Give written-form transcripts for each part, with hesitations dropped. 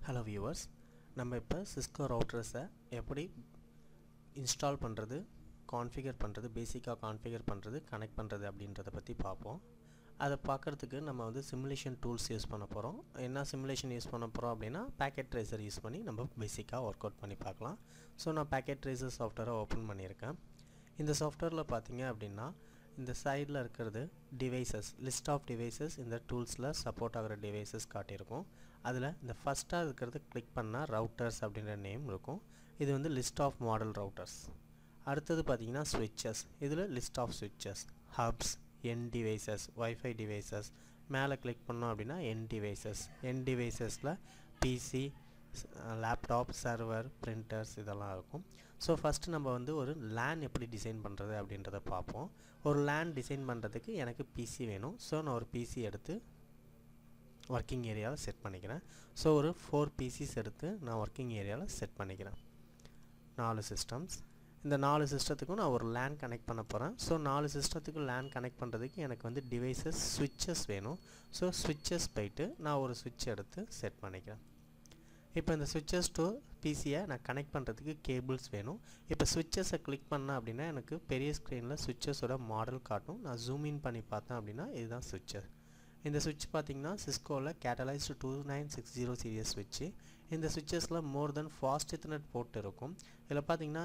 Hello viewers, நம்ம இப்போ Cisco routers-ஐ எப்படி இன்ஸ்டால் பண்ணுறது, கான்ஃபிகர் பண்ணுறது, பேசிக்காக கான்ஃபிகர் பண்ணுறது, கனெக்ட் பண்ணுறது அப்படின்றத பற்றி பார்ப்போம். அதை பார்க்குறதுக்கு நம்ம வந்து சிமுலேஷன் டூல்ஸ் யூஸ் பண்ண போகிறோம். என்ன சிமுலேஷன் யூஸ் பண்ண போகிறோம் அப்படின்னா பேக்கெட் ட்ரேசர் யூஸ் பண்ணி நம்ம பேசிக்காக ஒர்க் அவுட் பண்ணி பார்க்கலாம். ஸோ நான் பேக்கெட் ட்ரேசர் சாஃப்ட்வேரை ஓப்பன் பண்ணியிருக்கேன். இந்த சாஃப்ட்வேரில் பார்த்தீங்க அப்படின்னா இந்த சைடில் இருக்கிறது டிவைசஸ், லிஸ்ட் ஆஃப் டிவைசஸ், இந்த டூல்ஸில் சப்போர்ட் ஆகிற டிவைசஸ் காட்டியிருக்கும். அதில் இந்த ஃபஸ்ட்டாக இருக்கிறது கிளிக் பண்ணால் ரவுட்டர்ஸ் அப்படின்ற நேம் இருக்கும். இது வந்து லிஸ்ட் ஆஃப் மாடல் ரவுட்டர்ஸ். அடுத்தது பார்த்தீங்கன்னா ஸ்விட்சஸ், இதில் லிஸ்ட் ஆஃப் ஸ்விட்சஸ், hubs, end devices, wifi devices. மேலே கிளிக் பண்ணோம் அப்படின்னா என் டிவைசஸ். என் டிவைசஸில் பிசி, லேப்டாப், சர்வர், பிரிண்டர்ஸ் இதெல்லாம் இருக்கும். ஸோ ஃபஸ்ட்டு நம்ம வந்து ஒரு லேன் எப்படி டிசைன் பண்ணுறது அப்படின்றத பார்ப்போம். ஒரு லேன் டிசைன் பண்ணுறதுக்கு எனக்கு பிசி வேணும். ஸோ நான் ஒரு பிசி எடுத்து ஒர்க்கிங் ஏரியாவில் செட் பண்ணிக்கிறேன். ஸோ ஒரு 4 பிசிஸ் எடுத்து நான் ஒர்க்கிங் ஏரியாவில் செட் பண்ணிக்கிறேன். 4 சிஸ்டம்ஸ். இந்த 4 சிஸ்டத்துக்கும் நான் ஒரு லேன் கனெக்ட் பண்ண போகிறேன். ஸோ 4 சிஸ்டத்துக்கு லேன் கனெக்ட் பண்ணுறதுக்கு எனக்கு வந்து டிவைசஸ் ஸ்விட்சஸ் வேணும். ஸோ ஸ்விட்சஸ் போயிட்டு நான் ஒரு ஸ்விட்ச் எடுத்து செட் பண்ணிக்கிறேன். இப்போ இந்த ஸ்விட்சஸ் டு பிசியை நான் கனெக்ட் பண்ணுறதுக்கு கேபிள்ஸ் வேணும். இப்போ ஸ்விட்சஸை கிளிக் பண்ணேன் அப்படின்னா எனக்கு பெரிய ஸ்க்ரீனில் ஸ்விட்சஸோட மாடல் காட்டும். நான் ஜூம் இன் பண்ணி பார்த்தேன் அப்படின்னா இதுதான் ஸ்விட்சஸ். இந்த ஸ்விட்ச் பார்த்திங்கன்னா சிஸ்கோவில் கேட்டலைஸ்டு 2960 சீரியஸ் ஸ்விட்சு. இந்த ஸ்விட்சஸில் more than fast Ethernet port இருக்கும். இதில் பார்த்திங்கன்னா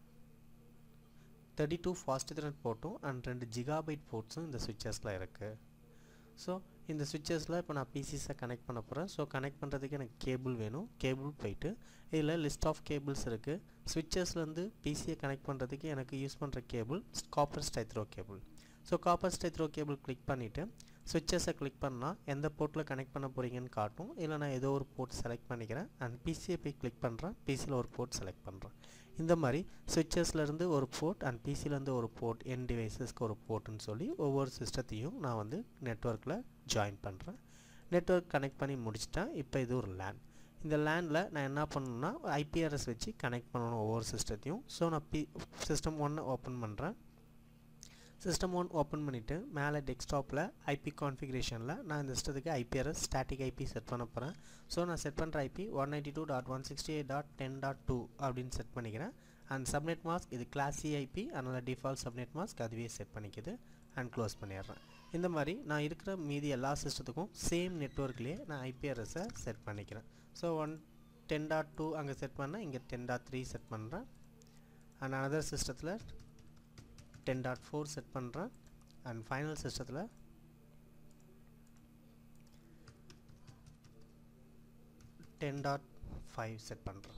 32 ஃபாஸ்ட் எத்தர்நெட் போர்ட்டும் அண்ட் 2 ஜிகாபைட் போர்ட்ஸும் இந்த ஸ்விட்சஸில் இருக்குது. ஸோ இந்த ஸ்விட்சஸில் இப்போ நான் பிசிஸை கனெக்ட் பண்ண போகிறேன். ஸோ கனெக்ட் பண்ணுறதுக்கு எனக்கு கேபிள் வேணும். கேபிள் போயிட்டு இதில் லிஸ்ட் ஆஃப் கேபிள்ஸ் இருக்குது. ஸ்விட்சஸ்லேருந்து பிசியை கனெக்ட் பண்ணுறதுக்கு எனக்கு யூஸ் பண்ணுற cable copper straight through cable. So copper straight through cable click பண்ணிவிட்டு ஸ்விட்சஸை கிளிக் பண்ணால் எந்த போர்ட்டில் கனெக்ட் பண்ண போகிறீங்கன்னு காட்டும். இல்லை நான் ஏதோ ஒரு போர்ட் செலக்ட் பண்ணிக்கிறேன் அண்ட் பிசியை போய் கிளிக் பண்ணுறேன். பிசியில் ஒரு போர்ட் செலக்ட் பண்ணுறேன். இந்த மாதிரி ஸ்விட்சஸ்லேருந்து ஒரு போர்ட் அண்ட் பிசிலேருந்து ஒரு போர்ட், என் டிவைசஸ்க்கு ஒரு போர்ட்டுன்னு சொல்லி ஒவ்வொரு சிஸ்டத்தையும் நான் வந்து நெட்வொர்க்கில் ஜாயின் பண்ணுறேன். நெட்வொர்க் கனெக்ட் பண்ணி முடிச்சிட்டேன். இப்போ இது ஒரு லேன். இந்த லேனில் நான் என்ன பண்ணணுன்னா ஐபிஆர்எஸ் வச்சு கனெக்ட் பண்ணணும் ஒவ்வொரு சிஸ்டத்தையும். ஸோ நான் சிஸ்டம் 1 ஓப்பன் பண்ணுறேன். சிஸ்டம் 1 ஓப்பன் பண்ணிவிட்டு மேலே டெஸ்க்டாப்பில் ஐபி கான்ஃபிகரேஷனில் நான் இந்த சிஸ்டத்துக்கு ஐபிஆர்எஸ் ஸ்டாட்டிக் ஐபி செட் பண்ண போகிறேன். ஸோ நான் செட் பண்ணுற ஐபி 192.168.10.2 அப்படின்னு செட் பண்ணிக்கிறேன். அண்ட் சப்நெட் மாஸ்க் இது கிளாஸ் சி ஐபி, அதனால் டிஃபால்ட் சப்நெட் மாஸ்க் அதுவே செட் பண்ணிக்குது. அண்ட் க்ளோஸ் பண்ணிடுறேன். இந்த மாதிரி நான் இருக்கிற மீதி எல்லா சிஸ்டத்துக்கும் சேம் நெட்வொர்க்லேயே நான் ஐபிஆர்எஸை செட் பண்ணிக்கிறேன். ஸோ 10.2 அங்கே செட் பண்ணேன், இங்கே 10.3 செட் பண்ணுறேன். அண்ட் அனதர் சிஸ்டத்தில் 10.4 செட் பண்ணுறேன். அண்ட் ஃபைனல் சிஸ்டத்தில் 10.5 செட் பண்ணுறேன்.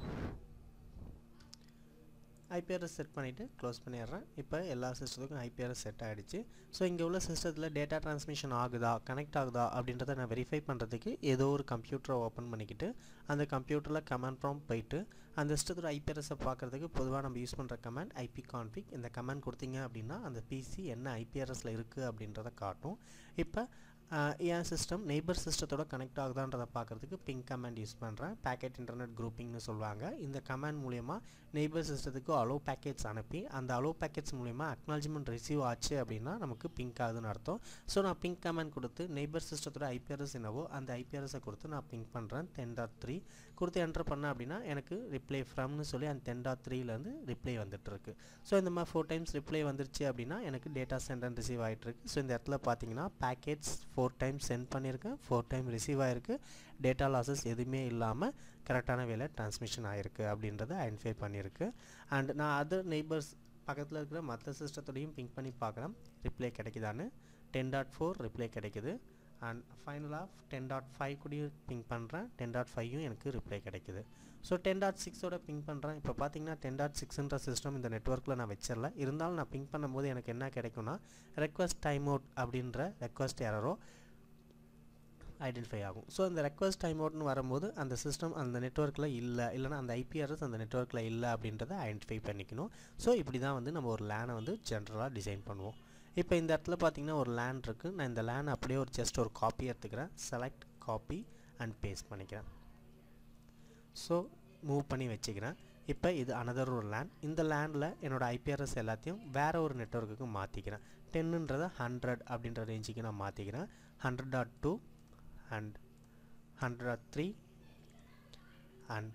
ஐபிஆர்எஸ் செட் பண்ணிவிட்டு க்ளோஸ் பண்ணிடுறேன். இப்போ எல்லா சிஸ்டத்துக்கும் ஐபிஆர்எஸ் செட் ஆகிடுச்சு. ஸோ இங்கே உள்ள சிஸ்டத்தில் டேட்டா ட்ரான்ஸ்மிஷன் ஆகுதா, கனெக்ட் ஆகுதா அப்படின்றத நான் வெரிஃபை பண்ணுறதுக்கு ஏதோ ஒரு கம்ப்யூட்டரை ஓப்பன் பண்ணிக்கிட்டு அந்த கம்ப்யூட்டரில் கமாண்ட் ப்ராம்ப்ட் போயிட்டு அந்த சிஸ்டத்தோட ஐபிஆர்எஸை பார்க்குறதுக்கு பொதுவாக நம்ம யூஸ் பண்ணுற கமாண்ட் ஐபி கான்ஃபிக். இந்த கமாண்ட் கொடுத்தீங்க அப்படின்னா அந்த பிசி என்ன ஐபிஆர்எஸில் இருக்குது அப்படின்றத காட்டும். இப்போ என் சிஸ்டம் நெய்பர் சிஸ்டத்தோட கனெக்ட் ஆகுதான்றதை பார்க்குறதுக்கு பிங் கமாண்ட் யூஸ் பண்ணுறேன். பேக்கெட் இன்டர்நெட் குரூப்பிங்னு சொல்லுவாங்க. இந்த கமாண்ட் மூலயமா நெய்பர் சிஸ்டத்துக்கு அலோ பேக்கெட்ஸ் அனுப்பி அந்த அலோ பேக்கெட்ஸ் மூலயமா அக்னாலஜ்மெண்ட் ரிசீவ் ஆச்சு அப்படின்னா நமக்கு பிங்க் ஆகுதுன்னு அர்த்தம். ஸோ நான் பிங்க் கமாண்ட் கொடுத்து நெய்பர் சிஸ்டத்தோட ஐபிஆர்எஸ் என்னவோ அந்த ஐபிஆர்எஸை கொடுத்து நான் பிங்க் பண்ணுறேன். 10.3 கொடுத்து என்டர் பண்ணேன் அப்படின்னா எனக்கு ரிப்ளை ஃப்ரம்னு சொல்லி அந்த 10.3லேருந்து ரிப்ளை வந்துட்டுருக்கு. ஸோ இந்த மாதிரி 4 டைம்ஸ் ரிப்ளை வந்துருச்சு அப்படின்னா எனக்கு டேட்டா சென்ட் அண்ட் ரிசீவ் ஆகிட்டுருக்கு. ஸோ இந்த இடத்துல பார்த்தீங்கன்னா பேக்கெட்ஸ் 4 டைம் சென்ட் பண்ணியிருக்கேன், 4 டைம் ரிசீவ் ஆகிருக்கு. டேட்டா லாஸஸ் எதுவுமே இல்லாமல் கரெக்டான வேலை டிரான்ஸ்மிஷன் ஆகிருக்கு அப்படின்றத ஐடென்டிஃபை பண்ணியிருக்கு. அண்ட் நான் அதர் நெய்பர்ஸ் பக்கத்தில் இருக்கிற மற்ற சிஸ்டத்தோடையும் பிங்க் பண்ணி பார்க்குறேன் ரிப்ளை கிடைக்குதான்னு. 10.4 ரிப்ளை கிடைக்குது. அண்ட் ஃபைனலாக 10.5 கூடயும் பிங்க் பண்ணுறேன். 10.5யும் எனக்கு ரிப்ளை கிடைக்குது. ஸோ 10.6ஓட பிங்க் பண்ணுறேன். இப்போ பார்த்தீங்கன்னா 10.6ன்ற சிஸ்டம் இந்த நெட்வொர்க்கில் நான் வச்சிடல. இருந்தாலும் நான் பிங்க் பண்ணும்போது எனக்கு என்ன கிடைக்கும்னா ரெக்வஸ்ட் டைம் அவுட் அப்படின்ற ரெக்வஸ்ட் எரரோ ஐடென்டிஃபை ஆகும். ஸோ அந்த ரெக்வஸ்ட் டைம் அவுட்னு வரும்போது அந்த சிஸ்டம் அந்த நெட்வொர்க்கில் இல்லைனா அந்த ஐபிஆர்எஸ் அந்த நெட்வொர்க்கில் இல்லை அப்படின்றத ஐடென்டிஃபை பண்ணிக்கணும். ஸோ இப்படி தான் வந்து நம்ம ஒரு லேனை வந்து ஜென்ரலாக டிசைன் பண்ணுவோம். இப்போ இந்த இடத்துல பார்த்தீங்கன்னா ஒரு லேன் இருக்குது. நான் இந்த லேன் அப்படியே ஒரு ஜஸ்ட் ஒரு காப்பி எடுத்துக்கிறேன். செலக்ட் காப்பி அண்ட் பேஸ்ட் பண்ணிக்கிறேன். ஸோ மூவ் பண்ணி வச்சுக்கிறேன். இப்போ இது அனதர் ஒரு லேன். இந்த லேண்டில் என்னோடய ஐபிஆர்எஸ் எல்லாத்தையும் வேறு ஒரு நெட்வொர்க்குக்கு மாற்றிக்கிறேன். 10ன்றதை 100 அப்படின்ற ரேஞ்சுக்கு நான் மாற்றிக்கிறேன். 100.2 and 100.3 and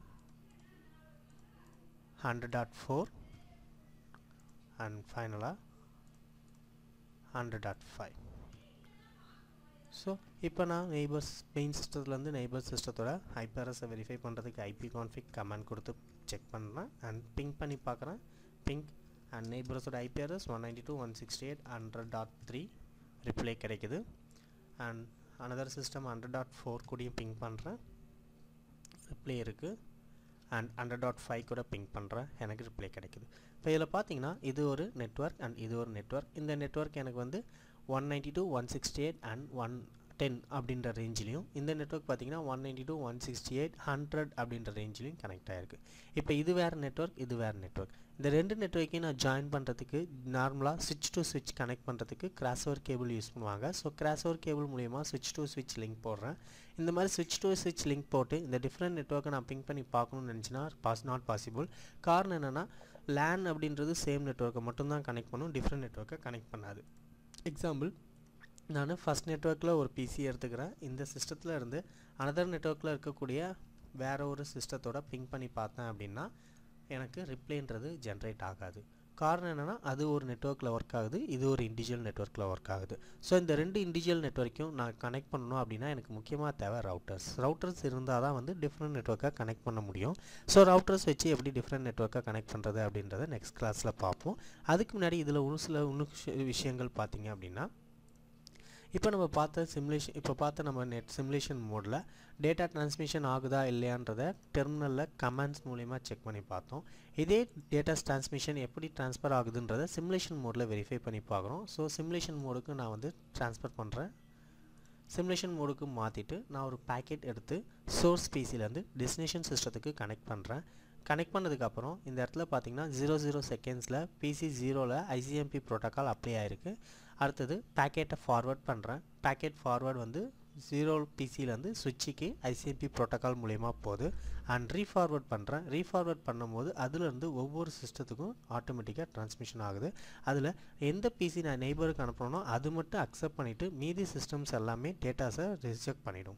100.4 and finally 100.5. So இப்போ நான் நெய்பர்ஸ் மெயின் சிஸ்டத்துலேருந்து நெய்பர் சிஸ்டத்தோட IP address வெரிஃபை பண்ணுறதுக்கு IP config கமாண்ட் கொடுத்து செக் பண்ணுறேன் அண்ட் பிங் பண்ணி பார்க்குறேன். பிங் அண்ட் நெய்பர்ஸோட IP address 192.168.100.3 ரிப்ளை கிடைக்குது. அண்ட் அனதர் சிஸ்டம் 100.4 கூடயும் பிங் பண்ணுறேன், ரிப்ளை இருக்குது. அண்ட் 100.5 கூட பிங் பண்ணுறேன், எனக்கு ரிப்ளை கிடைக்குது. இப்போ இதில் பார்த்தீங்கன்னா இது ஒரு நெட்வொர்க் அண்ட் இது ஒரு நெட்வொர்க். இந்த நெட்வொர்க் எனக்கு வந்து 192.168 and 110 அப்படின்ற ரேஞ்சிலையும், இந்த நெட்வொர்க் பார்த்தீங்கன்னா 192.168 100 அப்படின்ற ரேஞ்சிலையும் கனெக்ட் ஆகிருக்கு. இப்போ இது வேறு நெட்வொர்க், இது வேறு நெட்வொர்க். இந்த ரெண்டு நெட்வொர்க்கையும் நான் ஜாயின் பண்ணுறதுக்கு நார்மலாக ஸ்விட்ச் டு ஸ்விட்ச் கனெக்ட் பண்ணுறதுக்கு கிராஸ்ஓவர் கேபிள் யூஸ் பண்ணுவாங்க. ஸோ கிராஸ்ஓவர் கேபிள் மூலிமா ஸ்விட்ச் டு ஸ்விட்ச் லிங்க் போடுறேன். இந்த மாதிரி ஸ்விட்ச் டு ஸ்விட்ச் லிங்க் போட்டு இந்த டிஃப்ரெண்ட் நெட்வொர்க்கை நான் பிங் பண்ணி பார்க்கணும்னு நினச்சினா நாட் பாசிபிள். காரணம் என்னென்னா லேன் அப்படின்றது சேம் நெட்வொர்க்கை மட்டும்தான் கனெக்ட் பண்ணும், டிஃப்ரெண்ட் நெட்வொர்க்கை கனெக்ட் பண்ணாது. எக்ஸாம்பிள், நான் ஃபஸ்ட் நெட்வொர்க்கில் ஒரு பிசி எடுத்துக்கிறேன். இந்த சிஸ்டத்தில் இருந்து அனதர் நெட்வொர்க்கில் இருக்கக்கூடிய வேறு ஒரு சிஸ்டத்தோட பிங் பண்ணி பார்த்தேன் அப்படின்னா எனக்கு ரிப்ளைன்றது ஜென்ரேட் ஆகாது. காரணம் என்னென்னா அது ஒரு நெட்வொர்க்கில் ஒர்க் ஆகுது, இது ஒரு இண்டிவிஜுவல் நெட்வொர்க்கில் ஒர்க் ஆகுது. ஸோ இந்த ரெண்டு இண்டிவிஜுவல் நெட்வொர்க்கையும் நான் கனெக்ட் பண்ணணும் அப்படின்னா எனக்கு முக்கியமாக தேவை ரவுட்டர்ஸ் இருந்தால் தான் வந்து டிஃப்ரெண்ட் நெட்வொர்க்கை கனெக்ட் பண்ண முடியும். ஸோ ரவுட்டர்ஸ் வச்சு எப்படி டிஃப்ரெண்ட் நெட்வொர்க்கை கனெக்ட் பண்ணுறது அப்படின்றத நெக்ஸ்ட் கிளாஸில் பார்ப்போம். அதுக்கு முன்னாடி இதில் ஒரு சில விஷயங்கள் பார்த்தீங்க அப்படின்னா, இப்போ நம்ம பார்த்த நம்ம நெட் சிமுலேஷன் மோடில் டேட்டா டிரான்ஸ்மிஷன் ஆகுதா இல்லையான்றதை டெர்மினலில் கமாண்ட்ஸ் மூலிமா செக் பண்ணி பார்த்தோம். இதே டேட்டா டிரான்ஸ்மிஷன் எப்படி ட்ரான்ஸ்ஃபர் ஆகுதுன்றதை சிமுலேஷன் மோடில் வெரிஃபை பண்ணி பார்க்குறோம். ஸோ சிமுலேஷன் மோடுக்கு நான் வந்து ட்ரான்ஸ்ஃபர் பண்ணுறேன். சிமுலேஷன் மோடுக்கு மாற்றிட்டு நான் ஒரு பேக்கெட் எடுத்து சோர்ஸ் பிசிலேருந்து டெஸ்டினேஷன் சிஸ்டத்துக்கு கனெக்ட் பண்ணுறேன். கனெக்ட் பண்ணதுக்கப்புறம் இந்த இடத்துல பார்த்தீங்கன்னா 00 செகண்ட்ஸில் PC 0ல் ICMP ப்ரோட்டோக்கால் அப்ளை ஆகிருக்கு. அடுத்தது பேக்கெட்டை ஃபார்வர்ட் பண்ணுறேன். பேக்கெட் ஃபார்வர்ட் வந்து 0 PCலேருந்து சுவிட்சுக்கு ICMP ப்ரோட்டோக்கால் மூலயமா போகுது. அண்ட் ரீஃபார்வர்ட் பண்ணுறேன். ரீஃபார்வர்ட் பண்ணும்போது அதுலேருந்து ஒவ்வொரு சிஸ்டத்துக்கும் ஆட்டோமேட்டிக்காக ட்ரான்ஸ்மிஷன் ஆகுது. அதில் எந்த PC நான் நெய்பருக்கு அனுப்பணும்னோ அது மட்டும் அக்செப்ட் பண்ணிவிட்டு மீதி சிஸ்டம்ஸ் எல்லாமே டேட்டாஸை ரிஜெக்ட் பண்ணிவிடும்.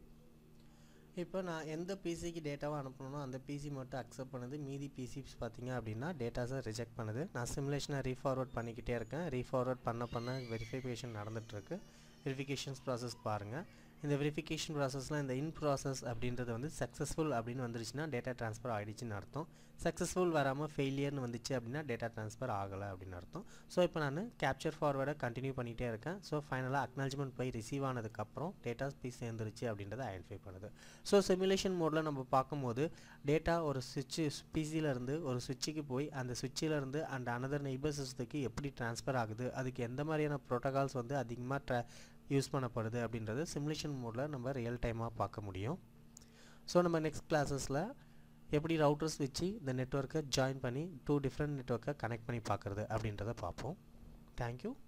இப்போ நான் எந்த பிசிக்கு டேட்டாவை அனுப்பணும்னோ அந்த பிசி மட்டும் அக்செப்ட் பண்ணுது, மீதி பிசிஸ் பார்த்தீங்க அப்படின்னா டேட்டாஸை ரிஜெக்ட் பண்ணுது. நான் சிமுலேஷனை ரீஃபார்வர்ட் பண்ணிக்கிட்டே இருக்கேன். ரீஃபார்வர்ட் பண்ண வெரிஃபிகேஷன் நடந்துகிட்ருக்கு. வெரிஃபிகேஷன்ஸ் ப்ராசஸ் பாருங்கள். இந்த வெரிஃபிகேஷன் ப்ராசஸில் இந்த இன் ப்ராசஸ் அப்படின்றது வந்து சக்ஸஸ்ஃபுல் அப்படின்னு வந்துருச்சுன்னா டேட்டா ட்ரான்ஸ்ஃபர் ஆகிடுச்சின்னு அர்த்தம். சக்ஸஸ்ஃபுல் வராமல் ஃபெயிலியர்னு வந்துச்சு அப்படின்னா டேட்டா ட்ரான்ஸ்ஃபர் ஆகலை அப்படின்னு அர்த்தம். ஸோ இப்போ நான் கேப்சர் ஃபார்வேர்டை கண்டினியூ பண்ணிகிட்டே இருக்கேன். ஸோ ஃபைனலாக அக்னாலஜ்மெண்ட் போய் ரிசீவ் ஆனதுக்கப்புறம் டேட்டாஸ் போய் சேர்ந்துருச்சு அப்படின்றத ஐடென்டிஃபை பண்ணுது. ஸோ சிமுலேஷன் மோடில் நம்ம பார்க்கும்போது டேட்டா ஒரு பிசியிலேருந்து ஒரு சுவிட்சுக்கு போய் அந்த சுவிட்சிலேருந்து அண்ட் அனதர் நெய்பர் சிஸ்டத்துக்கு எப்படி ட்ரான்ஸ்ஃபர் ஆகுது, அதுக்கு எந்த மாதிரியான ப்ரோட்டோகால்ஸ் வந்து அதிகமாக யூஸ் பண்ணப்படுது அப்படின்றது சிமுலேஷன் மோடில் நம்ம ரியல் டைமாக பார்க்க முடியும். ஸோ நம்ம நெக்ஸ்ட் கிளாஸஸில் எப்படி ரவுட்டர்ஸ் வச்சு இந்த நெட்வொர்க்கை ஜாயின் பண்ணி 2 டிஃப்ரெண்ட் நெட்வொர்க்கை கனெக்ட் பண்ணி பார்க்குறது அப்படின்றத பார்ப்போம். தேங்க்யூ.